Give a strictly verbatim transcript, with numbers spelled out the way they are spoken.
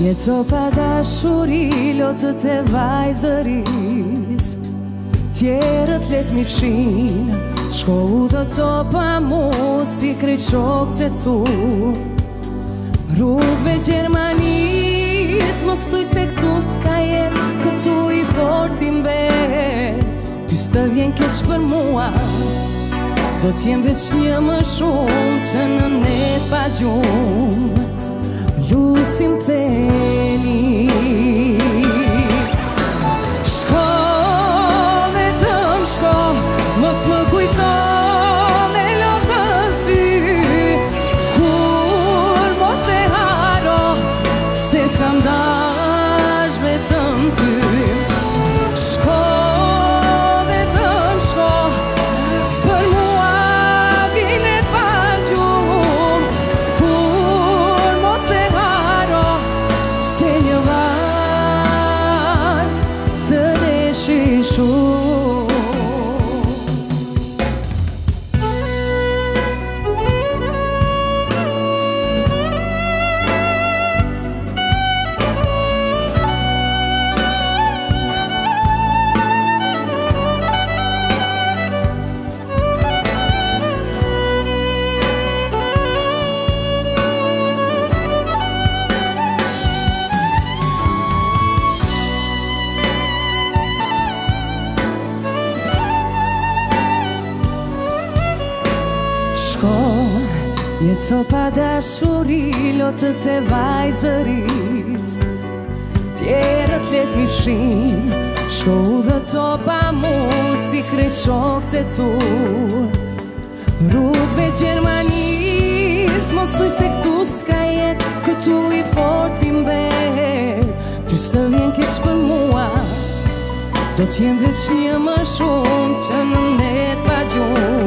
Jeto pa dashuri, lotët e vajzëris, tjerët let mi fshin, shko u dhe to pa mu, si krejt shok të tu. Rrugve Gjermanis, mos tuj se këtu s'ka jet, këtu i fort i mbet. Ty s'të vjen keq për mua, do t'jem veç një më shumë, që në net pa gjumë lusim theni. Shko vetëm shko, mos më kujto me lotë sy, kur mos e haro, se s'kam dash vetëm ty. Shko vetëm shko, për mua vinet pa gjumë, kur mos e haro, se një vajzë të deshi shumë. Jeto pa dashuri, lotët e vajzëris, tjerët let mi fshin, shko u dhe to pa mu, si krejt shok të tu. Rrugve Gjermanis, mos tuj se këtu s'ka jet, këtu i fort i mbet. Ty s'të vjen keq për mua, do t'jem veç një më shumë, që në net pa gjumë